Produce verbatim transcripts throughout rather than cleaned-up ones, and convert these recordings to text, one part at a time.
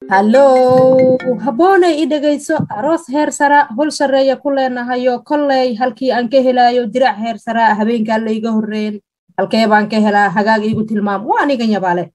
Hello, habboonay i dhagayso aroos heer sara hol sareeya ku leenahayo kolley halkii aan ka helayo dirac heer sara habeenka la iga horreen halkee baan ka helaa hagaag igu tilmaam waa aniga yabaale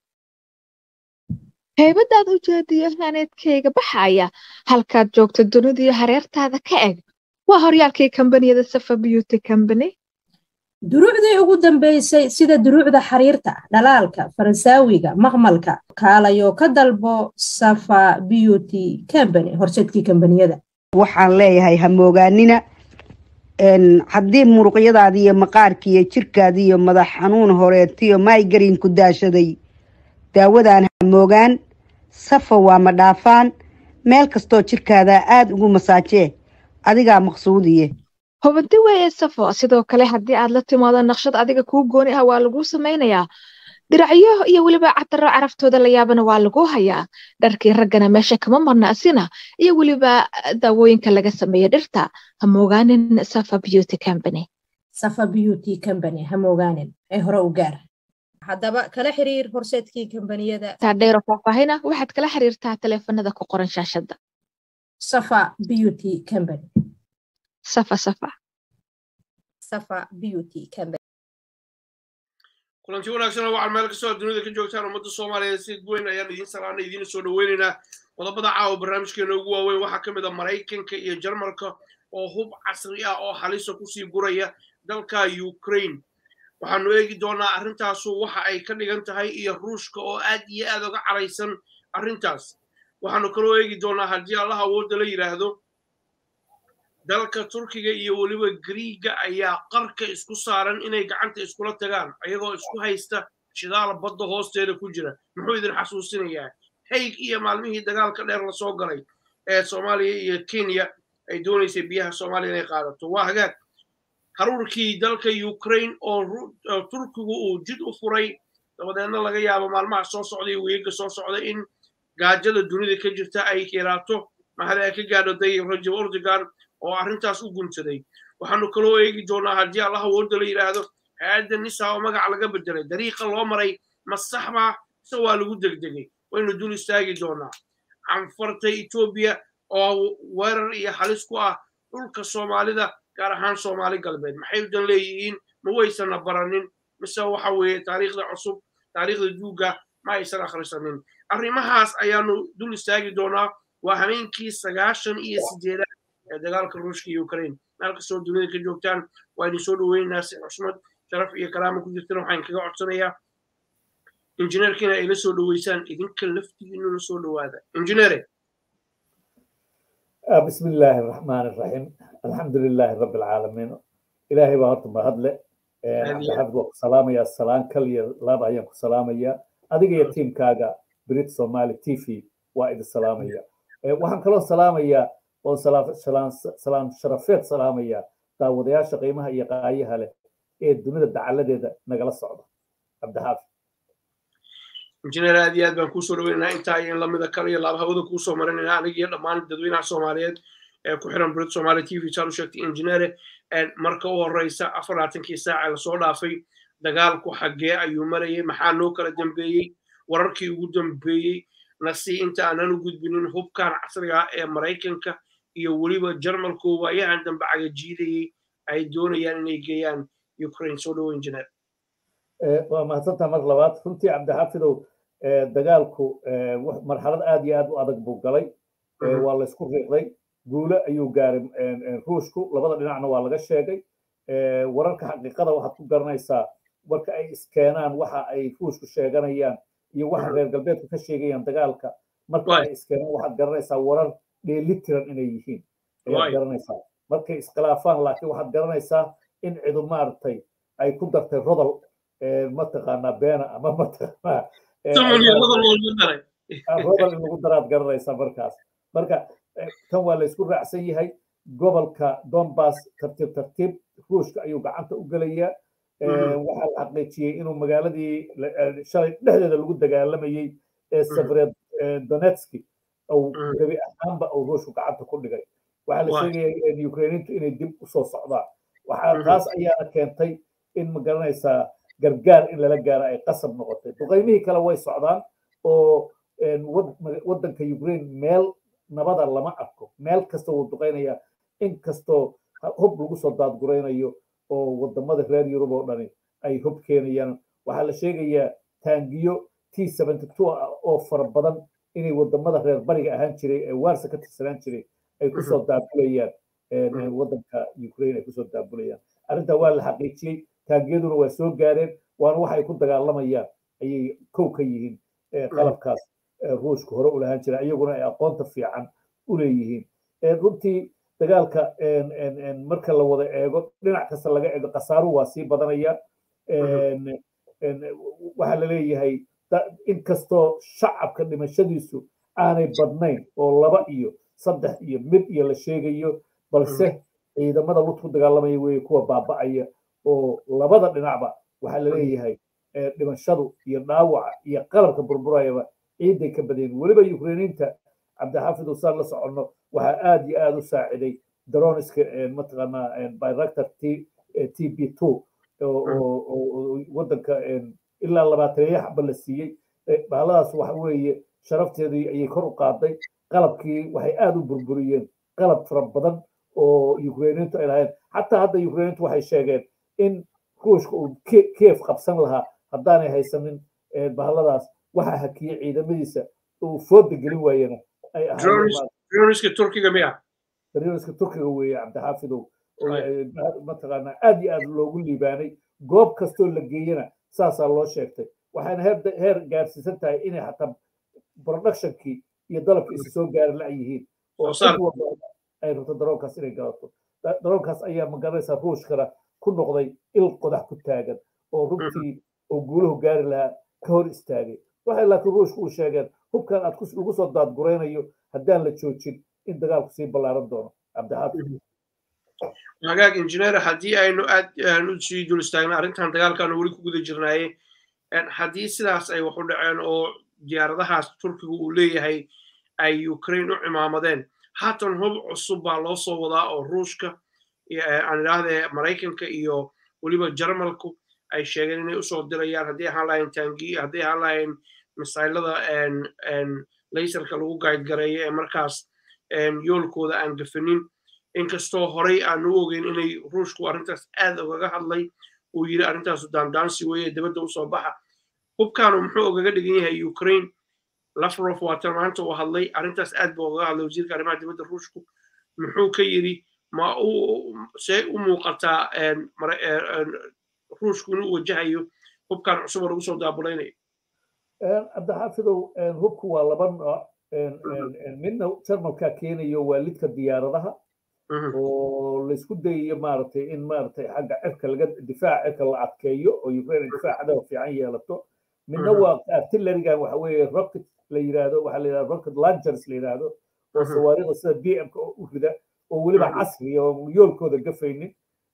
heybadaad u jeediyo haneedkayga baxaya halkaad joogto dunida hareertaada ka eg waa horyaalkii kambaniyada Safa Beauty Company duruucdii ugu dambeysay sida duruucda xariirta dhalaalka faransawiga maqmalka kaalayo ka dalbo Safa Beauty Company horseedkii kambaniyada waxaan leeyahay ha moogaanina een haddii muruqyadaadii iyo maqaarkii iyo jirkaadii iyo madax xanuun horeetiyo migraine ku daashaday daawadaan ha moogaan Safa waa ma dhaafaan meel kastoo jirkaada aad ugu masaajee adiga maqsuudiye hubinti weeye Safa sidoo kale haddii aad la timaado naqshad adiga kuu gooni ah waa lagu samaynayaa diracyo iyo waliba cadaro caraftooda la yaabana waa lagu hayaa dharkii raggana meesha kama marna asina iyo waliba daawooyinka laga sameeyo dhirta ha moogaanin Safa Beauty Company Safa Beauty Company ha moogaanin ee hore u gaar haddaba kala xiriir horseedkii kambaniyada taadheero faahfaahina waxaad kala xiriirtaa taleefanada ku qoran shaashada Safa Beauty Company Safa Safa Safa Beauty Company kulanti wanaagsan oo waxaan meel ka soo dunida ka joogtaan ummadda Soomaaliyeed si weyn ayaan idin salaanay idin soo dhaweynaynaa qodobada caawa barnaamijkeena ugu waaweyn waxaa ka mid ah Mareykanka iyo Jarmalka oo hub casri ah oo halis ku sii guraya dalka Ukraine waxaanu eegi doonaa arrintaas waxa ay ka dhigan tahay iyo Ruushka oo aad iyo aad uga caraysan arrintaas waxaanu kaloo eegi doonaa haddii Allah awood la yiraahdo dalka Turkiga iyo waliba Greega ayaa qarka isku saaran inay gacanta iskula tagaan ayagoo isku haysta shidaal badda hoosteeda ku jira muxuu idin xasuusinayaa Hague iyo maalmihii dagaalka dheer la soo galay ee Soomaaliya iyo Kenya ay doonaysay biyaha Soomaaliya inay qaadato waa hagaag haruurkii dalka Ukraine oo Turkigu uu jid u furay dabadeedna laga yaabo maalmaha soo socday weeyga soo socday in gaajada dunida ka jirta ay yaraato maxay ay ka gaadho Tayyip Erdogan oo arrintaas u guntaday waxaanu kaloo eegi doonaa haddii Allah awood la yiraahdo hay'adda nisa oo magac laga bedelay dariiqa loo maray ma sax ba soo waa lagu degdegay waynu dul istaagi doonaa anfarta Ethiopia oo weerar iyo halis ku ah dhulka Soomaalida gaar ahaan Soomaali galbeed maxay u dan leeyihiin ma waysan baranin mise waxa weeye taariikhda cusub taariikhda duuga ma aysan akhrisanin arrimahaas ayaanu dul istaagi doonaa waa habeenkii sagaashan iyo sideed dagaalka Ruushka iyo Ukraine halka soo dunida ka joogtaan waa idin soo dhaweynaa si xushmad sharaf iyo karaamo ku jirtaan waxaan kaga codsanayaa injineerkina ay la soo dhaweysaan idinka laftigiina la soo dhawaada injineere بسم الله الرحمن الرحيم الحمد لله رب العالمين إلهي بارك ما هدله عبد السلام يا السلام كل لا بعيان السلام يا أديك يا تيم كاجا بريت سومالي تيفي وايد السلام يا وحن كلو السلام يا وسلام سلام سلام شرفت سلام يا تاوديا شقيمها هي قايها له إيه الدنيا الدعالة نقل الصعبة عبد الحافظ injineer aad iyo aad baan ku soo dhaweynaa inta ay la mid ka iyo laba hawada ku soo marinayna aniga iyo dhammaan dadweynaha Soomaaliyeed ee ku xiran Brit Somali T V channel sheegtay injineer marka uu horeysa afar iyo labaatan saac la soo dhaafay dagaalku xagee ayuu marayay maxaa loo kala dambeeyay wararkii ugu dambeeyay nasi inta aanan u gudbinin hubkan casriga ah ee Mareykanka iyo waliba Jarmalku waayaan dambe cagajiidayay ay doonayaan inay geeyaan Ukraine soo dhaweyn injineer waa mahadsantaa mar labaad runtii cabdixaafidow dagaalku marxalad aad iyo aad u adag buu galay waa la isku riiqday guulo ayuu gaaray ruushku labada dhinacna waa laga sheegay wararka xaqiiqada waxaad ku garanaysaa marka ay iskeenaan waxa ay ruushku sheeganayaan iyo waxa reer galbeedku ka sheegayaan dagaalka marka ay iskeenaan waxaad garanaysaa warar dheelitiran inay yihiin ayaad garanaysaa markay iskhilaafaan laakiin waxaad garanaysaa in cidu maaragtay ay ku dartay rodol mataqaanaa beena ama mataqaanaa rodol in lagu daraad garanaysaa markaas marka tan waa la isku raacsan yahay gobolka Donbass tartiib tartiib ruushka ayuu gacanta u galayaa waxaa la xaqiijiyey inuu magaaladii shalay dhexdeeda lagu dagaalamayay ee Severodonetsk oo gabi ahaanba uu ruushku gacanta ku dhigay waxaa la sheegayay in Ukrainiintu inay dib u soo socdaan waxaa taas ayaa keentay in ma garanaysaa gargaar in lala gaaro ay qasab noqotay duqeymihii kale way socdaan oo waddanka Ukraine meel nabada lama arko meel kasta uu duqeynaya in kasto hub lagu soo daadgureynayo oo wadamada reer Yurub oo dhani ay hub keenayaan waxa la sheegayaa taangiyo T seventy-two oo fara badan inay wadamada reer bariga ahaan jiray ee waarsa ka tirsanaan jiray ay ku soo daabulayaan waddanka Ukraine ay ku soo daabulayaan arrinta waa la xaqiijiyay taangiyaduna waa soo gaareen waana waxa ay ku dagaalamayaan ayay kow ka yihiin qalabkaas ruushka hore u lahaan jiray iyaguna ay aqoonta fiican u leeyihiin runtii dagaalka marka la wada eego dhinac kasta laga eego qasaaru waa sii badanaya waxa la leeyahay in kastoo shacabka dhimashadiisu aanay badnayn oo laba iyo saddex iyo mid iyo la sheegayo balse ciidamada lud ku dagaalamaya weeye kuwa baaba'aya oo labada dhinacba waxa la leeyahay dhimashadu iyo dhaawaca iyo qalabka burburayaba ciiday ka badeen weliba Ukrainiinta cabdixaafid usaan la soconno waxa aad iyo aad u saaciday droniska mataqaanaa Bayraktar T B two oo waddanka ilaa labaatan xabba la siiyey bahaladaas waxa weeye sharafteedii ayay kor u qaaday qalabkii waxay aad u burburiyeen qalab fara badan oo Ukrainiintu ay lahayn xataa hadda Ukrainiintu waxay sheegeen in ruushka uu Kiev qabsan lahaa haddaanay haysanin bahaladaas waxa hakiyay ciidamadiisa uu fooda gelin waayana ay droniska Turkiga miya droniska Turkiga weeye cabdixaafidow mataqaanaa aad iyo aad loogu liibaanay goob kastoo la geeyana saasaa loo sheegtay waxayna heer gaarsiisan tahay inay xataa productionkii iyo dalabkii isu soo gaari la yihiin oo ay rabto daroonkaas inay galato daroonkaas ayaa magaranaysaa ruushkana ku noqday il qodax ku taagan oo runtii oo guulahu gaari lahaa ka hor istaagay waxay laakiin ruushku u sheegeen hubkan aad lagu soo daadgureynayo haddaan la joojin in dagaalku sii ballaaran doono cabdixaafid magaag injineer haddii aynu aad u sii dul istaagna arrintan dagaalkaanu weli ku guda jirnaaye haddii sidaas ay wax u dhaceen oo diyaaradahaas Turkigu uu leeyahay ay Ukraine u cimaamadeen haatan hub cusub baa loo soo wadaa oo ruushka aan idhaahdee Maraykanka iyo weliba Jarmalku ay sheegeen inay usoo dirayaan haddii ahaan lahayn taangi haddii ahaan lahayn misaylada laserka lagu gaadgareeyo ee markaas yoolkooda aan gafanin inkastoo horey aan u ogeyn inay ruushku arrintaas aad ugaga hadlay uu yiri arrintaasu daandaansi weeye dibadda usoo baxa hubkaanu muxuu ugaga dhigan yahay Ukraine Lavrov waa tan maanta uu hadlay arrintaas aad buu ugaga hadlay wasiirka arrimaha dibadda ruushku muxuu ka yiri ma uu see u muuqataa ruushku inuu wajahayo hubkan cusub oo lagu soo daabulaynayo cabdixaafidow hubku waa laba nooc midna Jarmalka keenayo waa lidka diyaaradaha oo la isku dayayo maaragtay in maaragtay xagga cirka laga difaaca cirka la adkeeyo oo Ukraine difaacada fiican yeelato midna waa artillerigan waxa weeye rocket la yiraahdo waxa la yiraahdo rocket launchers la yiraahdo oo sawaariiqda sida B M ka u rida oo weliba casri oo yoolkooda gafaynin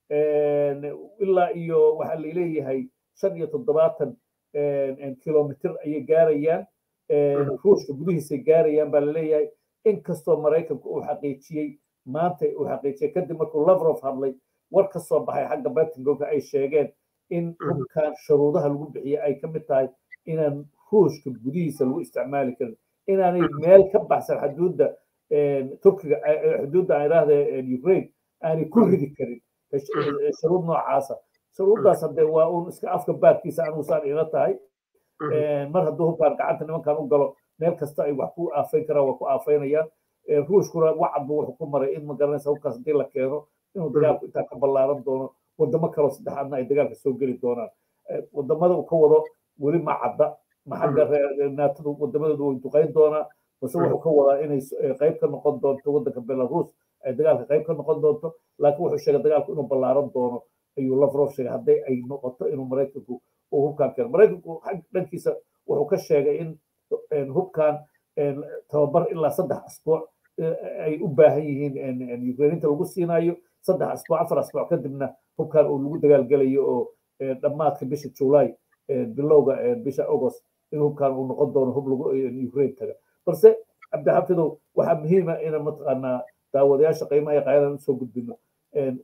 ilaa iyo waxa la leeyahay shan iyo toddobaatan kilomitir ayay gaarayaan ruushka gudihiisa gaarayaan baa la leeyahay inkastoo Maraykanku uu xaqiijiyay maanta uu xaqiijiyay kadib markuu Lavrov hadlay war ka soo baxay xagga Pentagonka ay sheegeen in hubkan shuruudaha lagu bixiyay ay ka mid tahay inaan ruushka gudihiisa lagu isticmaali karin inaanay meel ka baxsan xuduudda Turkiga xuduudda ay raahday Ukraine aanay ku ridi karin shuruud noocaasa shuruuddaas hadee waa uun iska afka baadkiisa anuusaan ila tahay mar hadduu hubkaan gacanta nimankan u galo meel kasta ay wax ku aafayn karaan waa ku aafaynayaan ruushkuna wacad buu wuxuu ku maray in magaranaysa hubkaas haddii la keeno inuu dagaalku intaa ka ballaaran doono wadamo kaloo saddexaadna ay dagaalka soo geli doonaan wadamada uu ka wado weli ma cadda ma xagga naatadu wadamadooda way duqayn doonaa base wuxuu ka wadaa inay qayb ka noqon doonto waddanka Belarus ay dagaalka qayb ka noqon doonto laakiin wuxuu sheegay dagaalku inuu ballaaran doono ayuu Lavrov sheegay hadday ay noqoto inuu Maraykanku uu hubkaan keeno Maraykanku dhankiisa wuxuu ka sheegay in hubkaan tababar ilaa saddex asbuuc ay u baahan yihiin Ukrainiinta lagu siinayo saddex asbuuc afar asbuuc kadibna hubkaan uu lagu dagaalgalayo oo dhammaadka bisha July bilowga bisha August in hubkaan uu noqon doono hub lagu Ukraine taga balse cabdixaafidow waxaa muhiim ah in mataqaanaa daawadayaasha qiimaha qayadan soo gudbino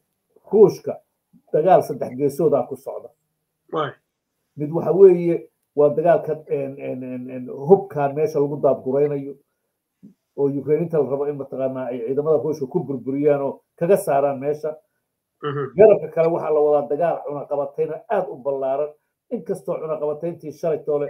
ruushka dagaal saddex geesooda ku socda mid waxa weeye waa dagaalka hubkaan meesha lagu daadguraynayo oo Ukrainiinta la rabo in mataqaanaa ay ciidamada Ruushka ku burburiyaan oo kaga saaraan meesha garabka kale waxaa la wadaa dagaal cunaqabatayna aad u ballaaran inkastoo cunaqabatayntii shalay toole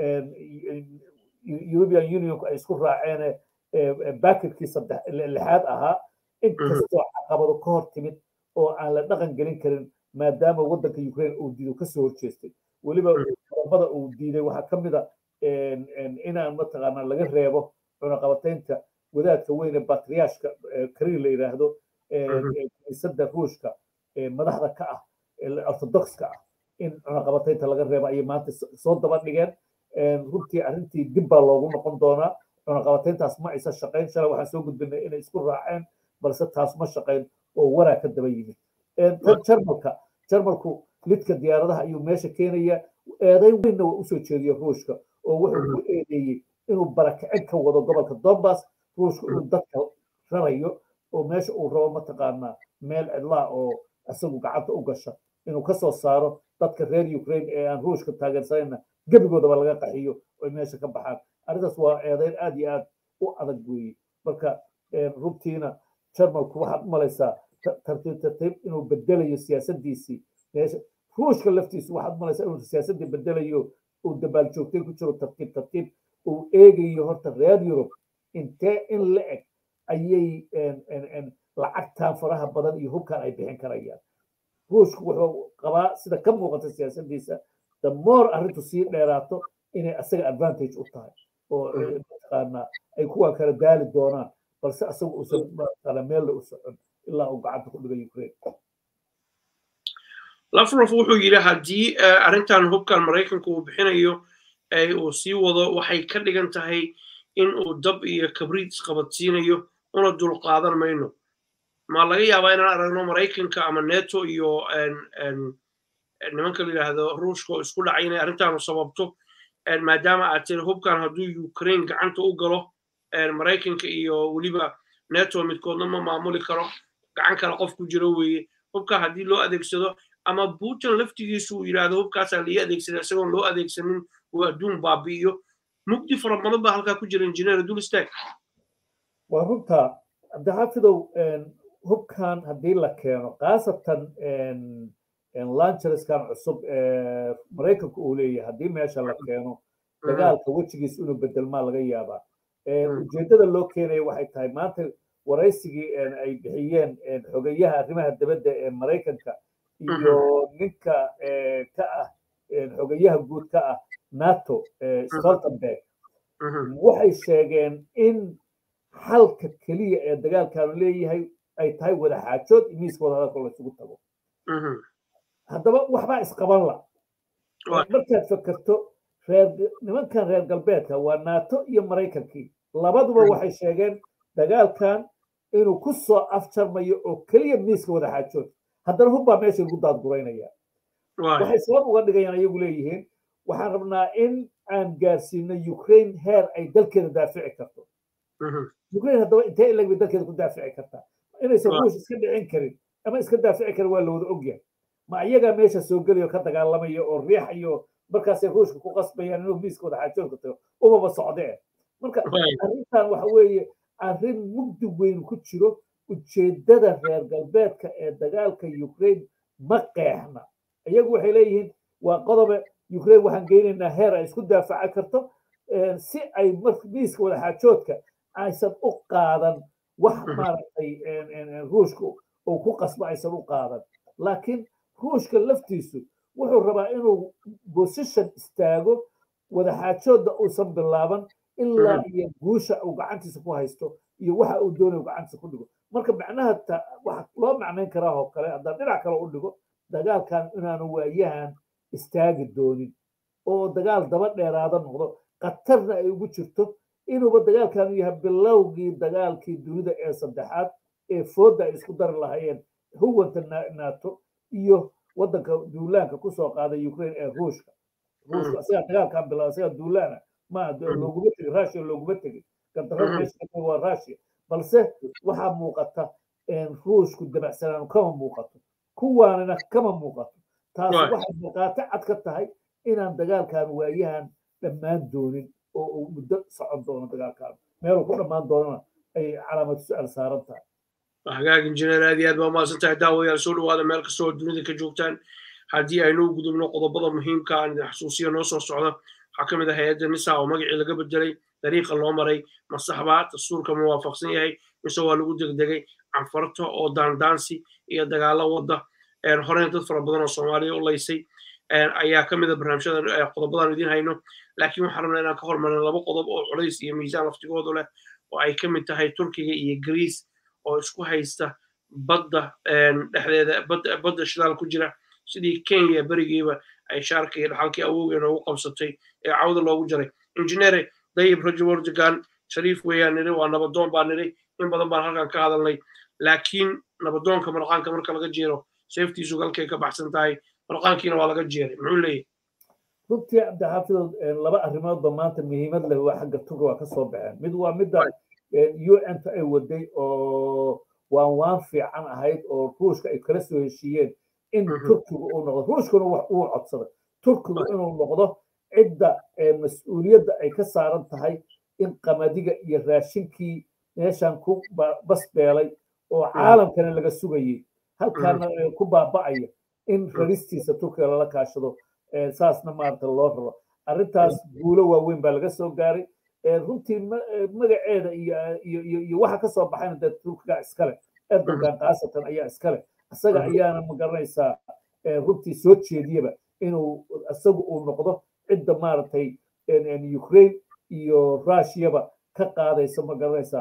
European Union ay isku raaceen baakidkii saddex lixaad ahaa inkastoo caqabado ka hor timid oo aan la dhaqan gelin karin maadaama waddanka Ukraine uu diido ka soo horjeestay weliba qodobada uu diiday waxaa ka mid ah inaan mataqaanaa laga reebo cunaqabataynta wadaadka weyn ee batriyaashka kariir la yidhaahdo kiniisadda ruushka madaxda ka ah orthodoxka ah in cunaqabataynta laga reebo ayay maanta soo daba dhigeen runtii arrintii dib baa loogu noqon doonaa cunaqabatayntaas ma aysan shaqayn shalay waxaan soo gudbinay inay isku raaceen balse taas ma shaqayn oo waraa ka daba yimid tan jarmalka jarmalku lidka diyaaradaha ayuu meesha keenaya eeday weynna waa usoo jeediya ruushka oo wuxuu ku eedeeyey inuu barakicin ka wado gobolka donbass ruushka uu dadka rarayo oo meesha uu rabo mataqaanaa meel cidlaa oo isagu gacanta u gasha inuu ka soo saaro dadka reer Ukraine ee aan ruushka taageersanayna gebigoodaba laga qaxiyo oo meesha ka baxaan arrintaas waa eedayn aad iyo aad u adag weeye marka runtiina jarmalku waxaad u malaysaa tartiib tartiib inuu bedelayo siyaasadiisii meesha ruushka laftiisu waxaad u malaysaa inuu siyaasadii bedelayo uu dabaal joogtay ku jiro tartiib tartiib uu eegayo horta reer Yurub intee in la eg ayay lacagtan faraha badan iyo hubkan ay bixin karayaan ruushku wuxuu qabaa sida ka muuqata siyaasadiisa the more arrintu sii dheeraato inay asaga advantage u tahay oo mataqaanaa ay kuwa kala daali doonaan balse asagu uusan mataqaanaa meel u socon ilaa uu gacanta ku dhigay Ukraine Lavrov wuxuu yiri haddii arrintan hubkan Mareykanku uu bixinayo ay uu sii wado waxay ka dhigan tahay in uu dab iyo kabriid isqabadsiinayo una dul qaadan mayno ma laga yaabaa inaan aragno Mareykanka ama NATO iyo nimanka la yiraahdo Ruushka oo isku dhacay inay arrintan u sababto maadaama aad tiri hubkan hadduu Ukraine gacanta u galo Mareykanka iyo weliba NATO midkoodna ma maamuli karo gacan kale qof ku jiro weeye hubka haddii loo adeegsado ama Putin laftigiisu uu yiraahdo hubkaas la adeegsado isagoon loo adeegsanin uu adduun baabi'iyo mugdi fara badan baa halkaa ku jira injineer dul istaag waa runta abdixaafidow hubkan haddii la keeno khaasatan launcherskan cusub Mareykanku uu leeyahay haddii meesha la keeno dagaalka wejigiisa inuu bedelmaa laga yaabaa ujeedada loo keenaya waxay tahay maanta waraysigii ay bixiyeen xogayaha arrimaha dibadda ee Mareykanka iyo ninka ka ah xogayaha guud ka ah NATO Stoltenberg waxay sheegeen in xalka kaliya ee dagaalkan leeyahay ay tahay wada xaajood miiska wada hadalka la isugu tago haddaba waxbaa isqaban la markaad fakarto reer nimankan reer galbeedka waa NATO iyo Mareykankii labaduba waxay sheegeen dagaalkan inuu ku soo afjarmayo oo kaliya miiska wada xaajood haddana hubbaa meesha lagu daadguraynaya waxay sabab uga dhigayaan ayagu leeyihiin waxaan rabnaa in aan gaarsiino Ukraine heer ay dalkeeda daafici karto Ukraine haddaba intee ilag bay dalkeeda ku daafici kartaa inaysan ruush iska dhicin karin ama iska daafici karin waa la wada ogyahay ma iyagaa meesha soo gelayo ka dagaalamaya oo riixayo markaasay ruushka ku qasbayaan inuu miiska wada xaajoodka tago umaba socdee marka arrintan waxa weeye arrin mugdi weyn ku jiro ujeedada reer galbeedka ee dagaalka Ukraine ma qeexna iyagu waxay leeyihiin waa qodob Ukraine waxaan geynaynaa heer ay isku daafaci karto si ay miiska wada xaajoodka aysan u qaadan wax maaragtay ruushka oo ku qasba aysan u qaadan laakiin ruushka laftiisu wuxuu rabaa inuu position istaago wada xaajoodda uusan bilaaban ilaa iyo guusha uu gacantiisa ku haysto iyo waxa uu doonayo gacantiisa ku dhigo marka macnaha waxa loo macnayn karaa oo kale haddaan dhinac kale u dhigo dagaalkan inaanu waayahan istaagi doonin oo dagaal daba dheeraada noqdo qatarna ay ugu jirto inuuba dagaalkan yahay bilowgii dagaalkii dunida ee saddexaad ee fooda ay isku dari lahaayeen huwanta NATO iyo waddanka duulaanka ku soo qaaday Ukraine ee Ruushka Ruushka asaga dagaalkan bilaabay asaga duulaana ma looguma tegin Russia looguma tegin kantarada meesha waa Russia balse waxaa muuqata in Ruushku dabacsanaan kama muuqato kuwaanina kama muuqato taas waxay muuqata cad ka tahay inaan dagaalkan waayahan dhammaan doonin oo uu muddo socon doono dagaalkan meeluu ku dhammaan doonana ay calaamad su-aal saaran tahay hagaag injineer aad iyo aad baa umahadsan tahay daawayaal soo dhawaada meel kasta oo dunida ka joogtaan haddii aynu u gudubno qodobada muhiimka aan idin xasuusiya noo soo socda waxaa ka mid ah hay-adda nisa oo magacii laga bedelay dariiqa loo maray masaxbaa dastuurka ma waafaqsan yahay mise waa lagu degdegay canfarta oo daandaansi iyo dagaalo wadda horena dad fara badan oo soomaaliya u laysay ayaa ka mid a barnaamijyadan qodobadan idiin hayno laakiin waxaan rabnaa inaan ka hormarno laba qodob oo culays iyo miisaan laftigoodu leh oo ay ka mid tahay turkiga iyo greece oo isku haysta badda dhexdeeda badda shidaal ku jira sidii kenya berigiiba ay shaarka iyo dhaxalkii awowgeena ugu qabsatay ee cawda loogu jaray injineere Tayyip Erdogan shariif weeyaan niri waa nabadoon baan niri in badan baan halkan ka hadalnay laakiin nabadoonka marqaanka marka laga jeero safetiisu halkay ka baxsan tahay marqaankiina waa laga jeeray muxuu leeyahay runtii cabdixaafidood laba arrimoodba maanta muhiimad leh waa xagga turkiga waa ka soo baxeen mid waa midda u n ta ay waday oo waan waan fiican ahayd oo ruushka ay kala soo heshiiyeen in turkigu uu noqdo ruushkuna wax uu codsaday turkigu inuu noqdo cidda mas-uuliyadda ay ka saaran tahay in qamadiga iyo raashinkii meeshan ku basbeelay oo caalamkana laga sugayay halkaana ku baaba'aya in raristiisa turkiga lala kaashado saasna maarata loo rabo arrintaas guulo waaweyn baa laga soo gaaray runtii magaceeda iyo iyo waxa ka soo baxayna dee turkiga iskale erdogan khaasatan ayaa iskale isaga ayaana magaranaysaa runtii soo jeediyaba inuu isagu uu noqdo cidda maaragtay ukraine iyo rushiyaba ka qaadaysa magaranaysaa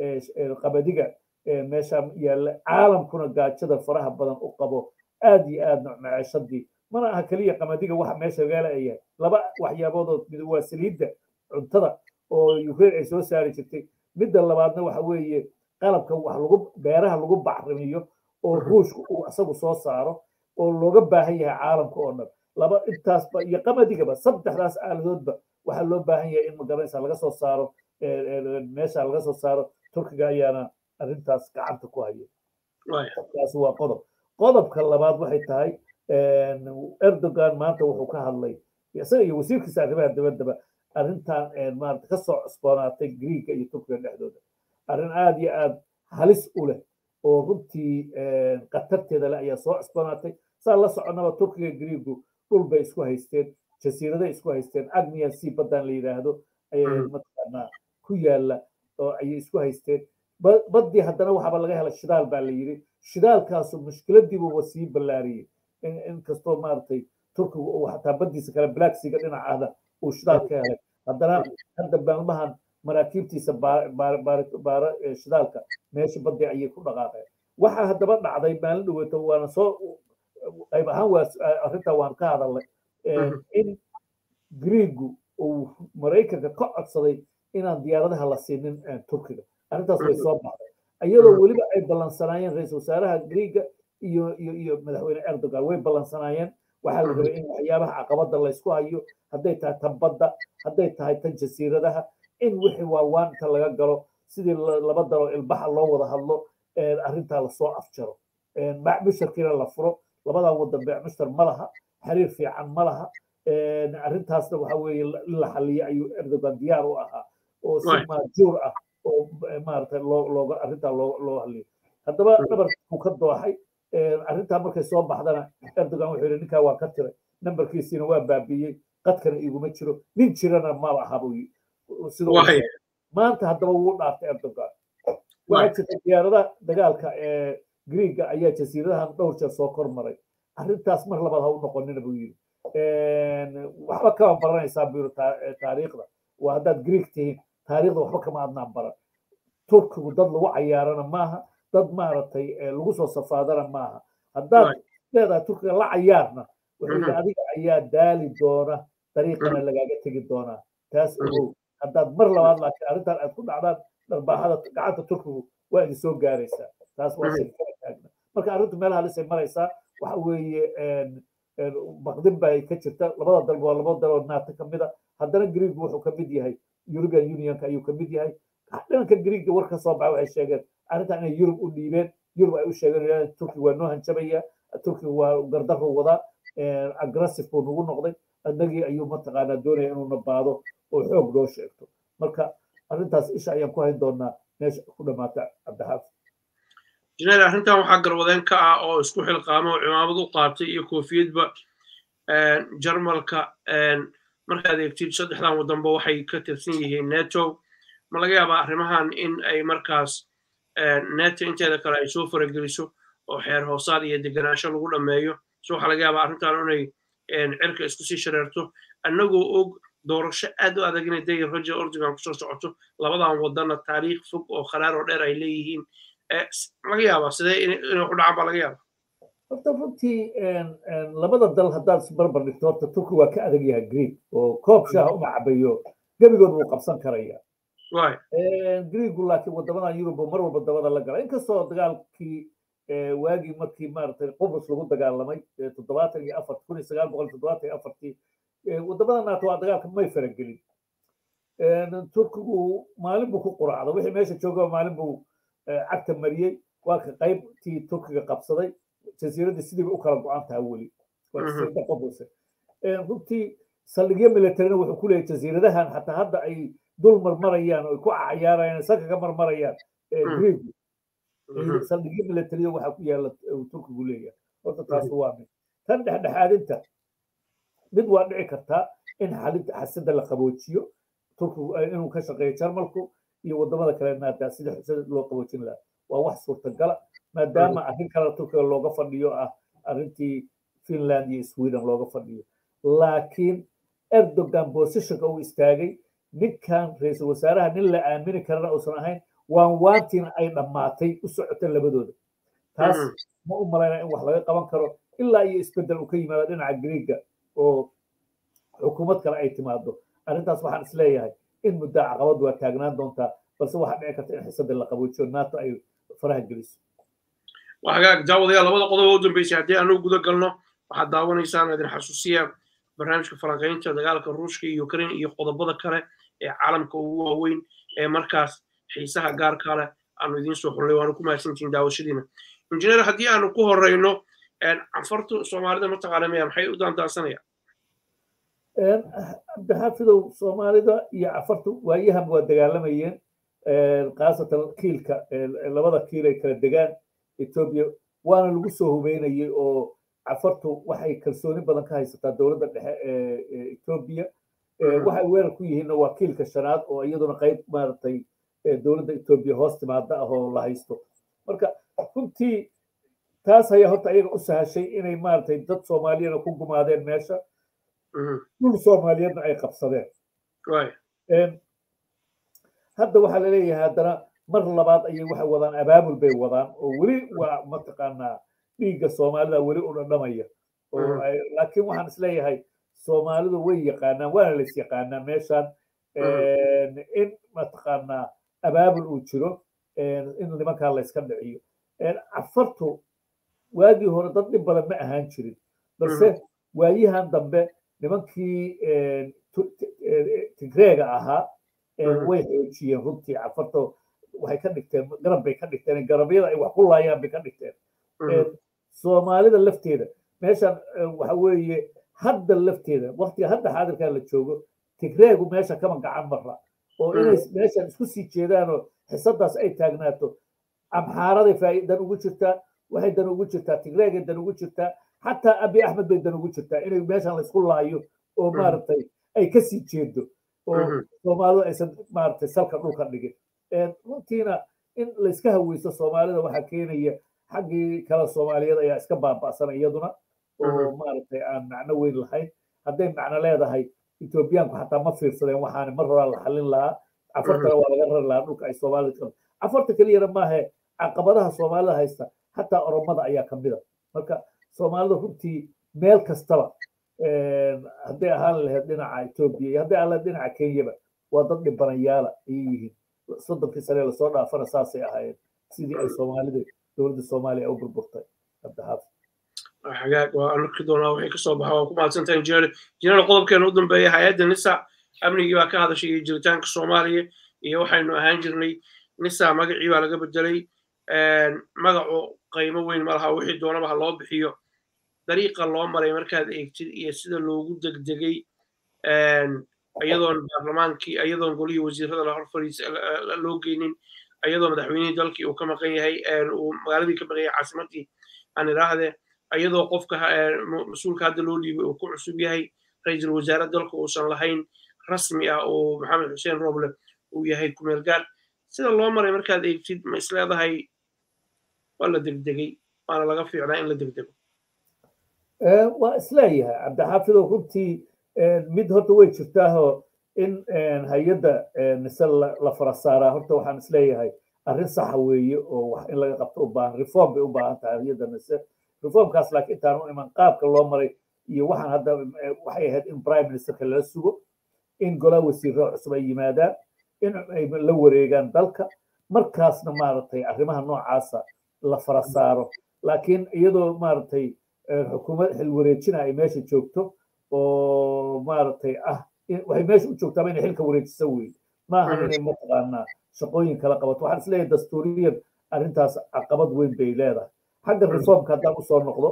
qabadiga meesha yaalla caalamkuna gaajada faraha badan u qabo aad iyo aad maciishadii mana aha keliya qamadiga waxa meesha laga leeyahay laba waxyaabood mid waa saliidda cuntada oo ukraine ay soo saari jirtay midda labaadna waxa weeye qalabka wax lagu beeraha lagu bacrimiyo oo ruushku uu isagu soo saaro oo looga baahan yahay caalamka oo dhan laba intaasba iyo qamadigaba saddexdaas aaladoodba waxaa loo baahan yahay in magaranaysa laga soo saaro meesha laga soo saaro turkiga ayaana arrintaas gacanta ku haya taas waa qodob qodobka labaad waxay tahay erdogan maanta wuxuu ka hadlay isaga iyo wasiirkiisa arrimaha dabaddaba arrintan maarata ka soo cusboonaatay greega iyo turkiga dhexdooda arrin aad iyo aad halis u leh oo runtii khatarteeda leh ayaa soo cusboonaatay saa la soconaba turkiga greegu dhul bay isku haysteen jasiiraday isku haysteen agnian sea badan la yidhaahdo ayay mataqaanaa ku yaalla oo ayay isku haysteen baddii haddana waxaaba laga helay shidaal baa la yidhi shidaalkaasu mushkiladiibuuba sii ballaariyey inkastoo maaragtay turkigu uu xataa baddiisa kale blackseaga dhinacaada uu shidaal ka helay haddana hadda maalmahan maraakiibtiisa baara shidaalka meesha baddii ayay ku dhaqaaqeen waxaa haddaba dhacday maalin dhaweeto waana soo qayb ahaan waa arrintaa waan ka hadalnay in greegu uu maraykanka ka codsaday inaan diyaaradaha la siinin turkiga arrintaas way soo baxday iyadoo weliba ay ballansanaayeen ra-iisul wasaaraha greega iyo iyo iyo madaxweyne erdogan way ballansanaayeen waxaa la rabay in waxyaabaha caqabada laysku hayo hadday tahay tan badda hadday tahay tan jasiiradaha in wixii waawaan inta laga galo sidii laba dalo ilbaxa loo wada hadlo arrintaa lasoo afjaro macmusharkiina la furo labadan wadan beecmushtar ma laha xiriir fiican ma laha arrintaasna waxa weeye in la xaliyo ayuu erdogan diyaar u ahaa oo si maajuur ah oo maaragtay loo looga arrintaa loo loo haliyo haddaba dhabarkuu ka dooxay arrintaa markay soo baxdana erdogan wuxuu yidhi ninkaa waa ka tiray nambarkiisiina waa baabiiyey qadkana iguma jiro nin jirana maba aha buu sidoo maanta haddaba wuu dhaaftay erdogan waxaa jirta diyaaradaha dagaalka ee greega ayaa jasiiradahan dhowr jeer soo kor maray arrintaas mar labaad ha u noqonina buu yidhi waxba kama baranaysaa buu yidhi taariikhda waa haddaad greeg tihiin taariikhda waxba kama adnaan baran turkigu dad lagu cayaarana maaha dad maaragtay lagu soo safaadana maaha haddaad leedahay turkiga la cayaarna wuxuu yidhi adiga ayaa daali doona dariiqana lagaaga tegi doonaa taas ogow haddaad mar labaad laakiin arrintan aad ku dhacdaan dharbaaxada gacanta turkigu waa idin soo gaaraysaa taas waa shirkada taagna marka arrintu meelaha lisay maraysaa waxa weeye baqdin bay ka jirta labada dalba waa labada daloo naata ka mid a haddana greeg wuxuu ka mid yahay european unionka ayuu ka mid yahay dhanka greega war ka soo baxa waxay sheegeen arrintan inay yurub u dhiibeen yurub ay u sheegeen turkiga waa noo hanjabaya turkiga waa gardarru wadaa aggressive buu nagu noqday annagii ayuu mataqaanaa doonaya inuu nabaado oo xoog loo sheegto marka arrintaas isha ayaan ku hayn doonaa meesha ku dhamaata cabdixaafid jineer arrintan waxaa garwadeen ka ah oo isku xilqaamo cimaamad u qaatay iyo koofiyadba jarmalka markaad eegtid saddexdan waddanba waxay ka tirsan yihiin neto ma laga yaabaa arrimahan in ay markaas neto inteeda kale ay soo farageliso oo xeer hoosaad iyo deganaansho lagu dhammeeyo so waxaa laga yaabaa arrintan inay cirka isku sii shareerto annagoo og doorasho aad u adag inay dayir raja Erdogan kusoo socoto labadan waddanna taariikh fog oo kharaar oo dheer ay leeyihiin laga yaabaa sidee inay ku dhacaan baa laga yaabaa horta runtii labada dal haddaad isbarbar dhigto horta turki waa ka adag yahay greek oo koob shaaha uma cabayo gebigood wuu qabsan karaya greegu laakiin waddamadan yurub mar walba dabada la gala inkastoo dagaalkii waagii markii maaragtay qubrus lagu dagaalamay toddobaatan iyo afar kun iyo sagaal boqol toddobaatan iyo afartii waddamada nato waa dagaalka may faragelin turkigu maalin buu ku quracda wixii meesha jooga maalin buu cagta mariyey waa ka qaybtii turkiga qabsaday jasiiradda sidii bay u kala go-an tahay weli runtii saldhigyo militarina wuxuu ku leeyahay jasiiradahan xataa hadda ay dul marmarayaan oo ay ku cayaarayaan sanka ka marmarayaan greegu saldhigyo militariyo waxaa ku yaala turkigu leeyahay horta taas waa mid tan dhexdhexaadinta mid waa dhici kartaa in xalinta xasada la qaboojiyo turkigu inuu ka shaqeeyo jarmalku iyo waddamada kale naadaa sida sida loo qaboojin lahaa waa wax suurtagala maadaama arrin kale turkiga looga fadhiyo ah arrintii finland iyo sweden looga fadhiyo laakiin erdogan positionka uu istaagay ninkan ra-iisul wasaaraha nin la aamini karana uusan ahayn waan waantiina ay dhammaatay u socota labadooda taas ma u malaynaa in wax laga qaban karo ilaa iyo isbeddel uu ka yimaado dhinaca greega oo xukuumad kale ay timaado arrintaas waxaan isleeyahay in muddo caqabad waa taagnaan doontaa balse waxaa dhici karta in xisadda la qaboojiyo nato ay faraha geliso وحاجات داود يلا بدأ قضاء ودن بيسي هدي أنو قد قلنا واحد داوني سان هذه الحسوسية برنامج كفرنقين دagaalka ruushka iyo Ukraine iyo qodobada kale ee caalamka ugu waaweyn ee markaas xiisaha gaarka leh aanu idin soo xulay waanu ku mahadsantiin daawashadiina injineer haddii aanu ku horeyno anfartu Soomaalida ma taqaanamaya maxay u daandaansanayaan dahafidow Soomaalida iyo afartu waayahan waa dagaalamayeen qaasatan kiilka labada kiil ay kala degaan Ethiopia waana lagu soo hubeynayay oo afartu waxay kalsooni badan ka haysataa dawladda dhexe ee Ethiopia waxay weerar ku yihiin waa kiilka shanaad oo iyaduna qayb maartay dawladda Ethiopia hoos timaada ah oo la haysto marka runtii taas ayaa horta ayaga u sahashay inay maartay dad Soomaaliyeed ku gumaadeen meesha dhul Soomaaliyeedna ay qabsadeen hadda waxaa la leeyahay haddana mar labaad ayay waxay wadaan abaabul bay wadaan oo weli waa mataqaanaa dhiigga Soomaalida weli u dhadhamaya oo laakiin waxaan isleeyahay Soomaalidu way yaqaanaan waana la is yaqaanaa meeshan in mataqaanaa abaabul uu jiro in nimankaa la iska dhiciyo afartu waagii hore dad dhib badan ma ahaan jirin balse waayahan dambe nimankii Tigreega ahaa way xoojiyeen runtii afartu waxay ka dhigteen garab bay ka dhigteen garabyada ay wax ku laayaan bay ka dhigteen Soomaalida lafteeda meeshan waxa weeye hadda lafteeda waqtiga hadda xaadirka la joogo Tigreegu meesha kama gacan marra oo inay meeshan isku sii jeedaan oo xisadaas ay taagnaato amxaarada faa'iidan ugu jirtaa waxay dan ugu jirtaa Tigreega dan ugu jirtaa hatta Abi Ahmed bay dan ugu jirtaa inay meeshan la isku laayo oo maartay ay ka sii jeedo oo Soomaalidu aysan maartay salka dhulka dhigin runtiina in la iska haweysto Soomaalida waxa keenaya xaqii kala Soomaaliyeed ayaa iska baaba'san iyaduna oo maartay aan macno weyn lahayn hadday macno leedahay Ethiopiaanku xataa ma fiirsadeen waxaan mar hore la xalin lahaa afarta waa laga rar lahaa dhulka ay Soomaalida afarta kaliya ma aha caqabadaha Soomaalida haysta hatta Oromada ayaa kamid ah marka Soomaalida runtii meel kastaba hadday ahaan lahayd dhinaca Ethiopia hadday ahaan lahayd dhinaca Kenya waa dad dhibanayaal ay yihiin soddonkii sane la soo dhaafana saasay ahaayeen sidii ay Soomaalida dawladda Soomaaliya u burburtay hadda haaf xagaag waa arki doonaa wixii ka soo baxa waa ku mahadsantahay injineer injineer qodobkeena u dambeeya hay'adda nisa amnigii baa ka hadashay jiritaanka Soomaaliya iyo waxaynu ahaan jirnay nisa magacii baa laga bedelay magacu qiimo weyn ma laha wixii doonaba ha loo bixiyo dariiqa loo maray markaad eegtid iyo sida loogu degdegay iyadoon baarlamaankii iyadoon golihii wasiirada la horfariis loo geynin iyadoo madaxweynihii dalkii uu ka maqan yahay uu magaaladii ka maqan yahay caasimadii aan idhaahde iyadoo qofka mas-uulka hadda loo dhiibay uu ku cusub yahay ra-iisul wasaare dalka uusan lahayn rasmi ah oo maxamed xuseen roble uu yahay kumeel gaar sida loo maray markaad eegtid ma isleedahay waa la degdegay waana laga fiicnaa in la degdego waa isleeyahay cabdixaafidow runtii mid horta way jirtaahoo in hay-adda mise la fara saaraa horta waxaan isleeyahay arrin saxa weeye oo wax in laga qabto u baahan reform bay u baahan tahay hay-adda mise reformkaas laakiin intaan u iman qaabka loo maray iyo waxaan hadda waxay ahayd in prime ministerka lala sugo in golaa wasiiro cusub ay yimaadaan in ay la wareegaan dalka markaasna maaragtay arrimaha noocaasa la fara saaro laakiin iyadoo maaragtay xukuumad xilwareejina ay meesha joogto oo maaragtay ah waxay meesha u joogtaaba inay xilka wareejisa weeye maaha inay mataqaanaa shaqooyin kala qabato waxaan isleeyahay dastuuriyan arrintaas caqabad weyn bay leedahay xagga reformka haddaan usoo noqdo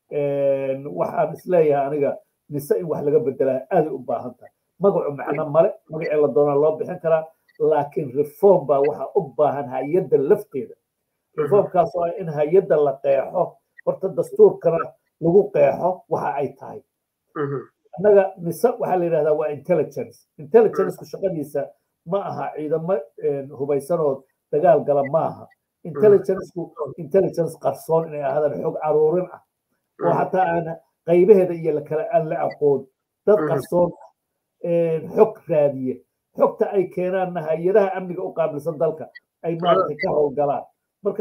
waxaan isleeyahay aniga mise in wax laga bedelaa aaday u baahan tahay magacu macno male magacii la doonaa loo bixin karaa laakiin reform baa waxaa u baahan hay-adda lafteeda reformkaas oo ah in hay-adda la qeexo horta dastuurkana lagu qeexo waxa ay tahay annaga mise waxaa la yidhahdaa waa intelligence intelligencku shaqadiisa ma aha ciidamo hubaysanood dagaal gala maaha intelligenceku intelligence qarsoon inay ahaadaan xog caruurin ah oo xataa aan qaybaheeda iyo lakala aan la aqoon dad qarsoon xog raadiye xogta ay keenaanna hay-adaha amniga u qaabilsan dalka ay maaragtay ka howlgalaan marka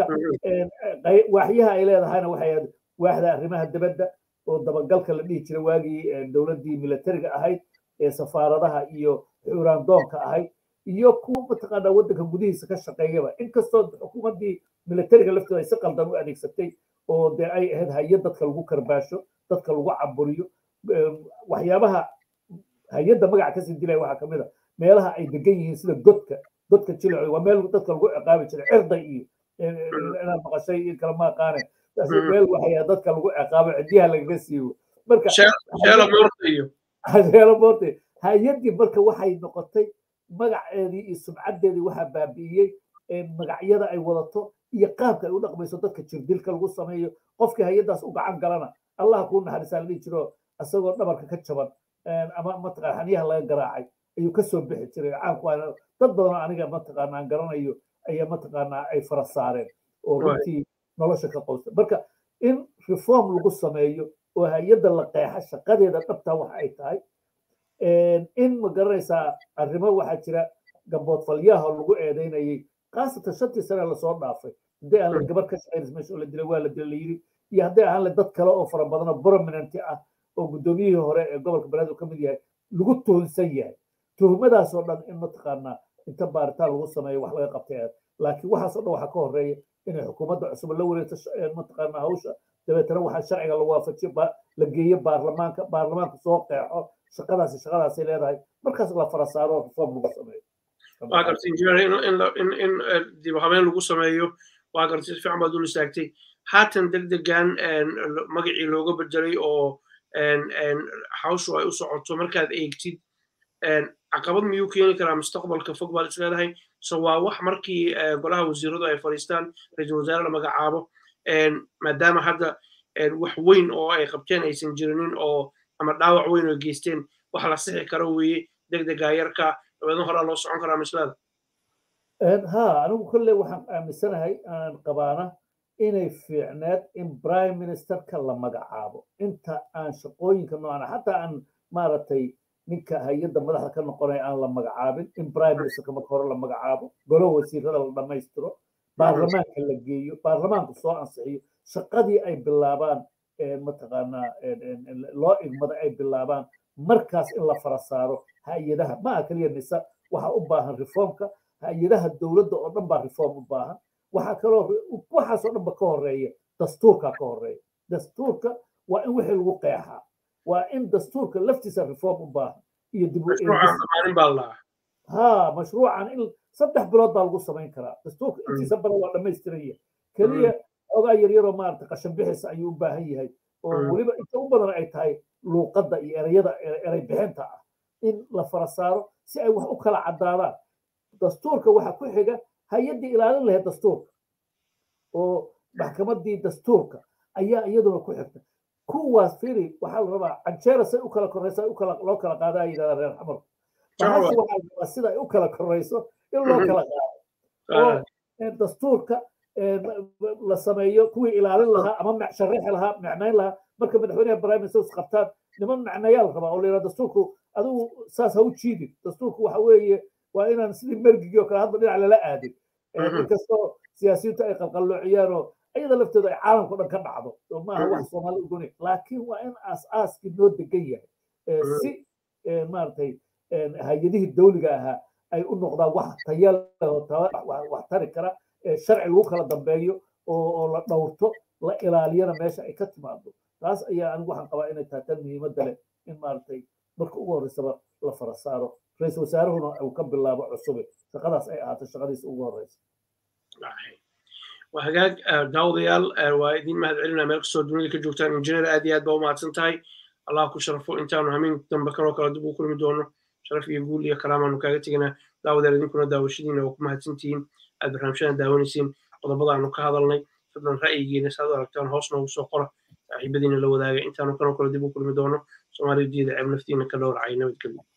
waaxyaha ay leedahayna waxay ahayd waaxda arrimaha dibadda oo dabagalka la dhihi jiray waagii dowladdii militariga ahayd ee safaaradaha iyo xuraandoonka ahayd iyo kuwa mataqaanaa waddanka gudihiisa ka shaqeeyaba inkastoo xukuumaddii militariga lafteeda ay si qaldan u adeegsatay oo dee ay ahayd hay-ad dadka lagu karbaasho dadka lagu caburiyo waxyaabaha hay-adda magaca kasii dilaya waxaa kamid a meelaha ay degan yihiin sida godka godka jilaco waa meel dadka lagu ciqaabi jiray cirday iyo inaad maqashay iyo kala ma aqaane meel waxay dadka lagu ciqaabo cidiyaha lagaga siibo marka sheelo moorte hay-addii marka waxay noqotay magaceedii iyo sumcaddeedii waxaa baabi'iyey magacyada ay wadato iyo qaabka ay u dhaqmayso dadka jirdilka lagu sameeyo qofkii hay-addaas u gacan galana allah kuu naxariisaa la dhihi jiro isagoo dhabarka ka jaban ama mataqaan xaniyaha laga garaacay ayuu kasoo bixi jiray caanku dad badan aniga mataqaana aan garanayo ayaa mataqaanaa ay fara saareen oo runtii nolosha ka qowsta marka in reform lagu sameeyo oo hay-adda la qeexa shaqadeeda dhabtaa waxa ay tahay in ma garanaysaa arrimo waxaa jira gamboodfalyaha lagu eedeynayay khaasatan shantii sane lasoo dhaafay haddii aan la gabar ka shaqeynis meesha oo la dilay waa la dila la yiri iyo haddii aan le dad kale oo fara badan oo prominent ah oo guddoomiyihii hore ee gobolka banaadir ka mid yahay lagu tuhunsan yahay tuhumadaasoo dhan in mataqaanaa inta baaritaan lagu sameeyo wax laga qabtay laakiin waxaasoo dhan waxaa ka horeeya inay xukuumadda cusub la wareegto mataqaanaa hawsha dabeetana waxaa sharciga lagu waafajiyo la geeyo baarlamaanka baarlamaanka soo qeexo shaqadaasi shaqadaasay leedahay markaas la fara saaro reform lagu sameeyo waa gartay injineer in in dib habeyn lagu sameeyo waa gartay si fiican baad u istaagtay haatan degdegan magacii looga bedelay oo hawshu ay u socoto markaad eegtid caqabad miyuu keeni karaa mustaqbalka fog baad is leedahay so waa wax markii golaha wasiiradu ay fadhiistaan ra-iisul wasaare la magacaabo maadaama hadda wax weyn oo ay qabteen aysan jirinin oo ama dhaawac weyn oo geysteen wax la sixi karo weeye degdega yarka dabeedna horaa loo socon karaa mislada ha anigu kolley waxaan aaminsanahay aan qabaana inay fiicneed in prime ministerka la magacaabo inta aan shaqooyinka noocan xataa aan maaragtay ninka hay-adda madaxda ka noqonaya aan la magacaabin in prime ministerka marka hore la magacaabo golo wasiirada la dhammaystiro baarlamaanka la geeyo baarlamaanku soo ansixiyo shaqadii ay bilaabaan mataqaanaa loo igmada ay bilaabaan markaas in la fara saaro hay-adaha ma aha keliya nisa waxaa u baahan reformka hay-adaha dowladda oo dhan baa reform u baahan waxaa kaloo waxaasoo dhanba ka horeeya dastuurka ka horeeya dastuurka waa in wixii lagu qeexaa waa in dastuurka laftiisa reform u baahan iyo dib u ha mashruucan in saddex bilood baa lagu samayn karaa dastuurka intiisa badan waa dhammaystiraya keliya ogaa yaryaroo maarata qashan bixis ayuu u baahan yahay oo weliba inta u badan ay tahay luuqadda iyo erayada eray bixinta ah in la fara saaro si ay wax u kala caddaadaan dastuurka waxa ku xiga hay-addii ilaalin lahayd dastuurka oo maxkamaddii dastuurka ayaa iyaduna ku xigta kuwaas firi waxaa la rabaa canjeera say u kala korayso u kala loo kala qaadaa yidhahda reer xamar bahasha waxaa la rabaa sida ay u kala korayso in loo kala qaado oo dastuurka la sameeyo kuwii ilaalin lahaa ama sharaxi lahaa macnayn lahaa marka madaxweynaha prime minister qabtaan niman macnayaal rabaa oo la yidhahdo dastuurku adigu saas ha u jiidin dastuurku waxa weeye waa inaan sidii mergigii oo kale hadba dhinac lala aadin inkastoo siyaasiyiintu ay qalqalloociyaan oo iyada laftooda ay caalamka dhan ka dhacdo oo maaha wax soomaali u goni laakiin waa in aas-aaskii noo degan yahay si maaragtay hay-adihii dawliga ahaa ay u noqdaan wax tayal wax tari kara sharci lagu kala dambeeyo oo la dhowrto la ilaaliyana meesha ay ka timaado taas ayaa anigu waxaan qabaa inay tahay tan muhiimadda leh in maaragtay marka ugu horreysaba la fara saaro ra-iisul wasaarahuna uu ka bilaabo cusube shaqadaas ay ahaato shaqadiisa ugu horreysa وهجاج داوديال وايدين مهد علينا ملك صود دنيا كجوتان إنجنير أديات بو ما تنتهي الله كل شرفه إنت أنا همين تنبكر وكلا دبو كل مدونه شرف يقول لي كلام عن نكايتنا داود الذين كنا داوشين وكما تنتين البرنامجنا داونسين وضبط عن نكاهضلني فضلا رأيي ناس هذا ركتان هوسنا وسوقرة عبادين اللي هو ذا إنت أنا كنا وكلا دبو كل مدونه سومالي جديد عمل فتينا كلور عينا وتكلم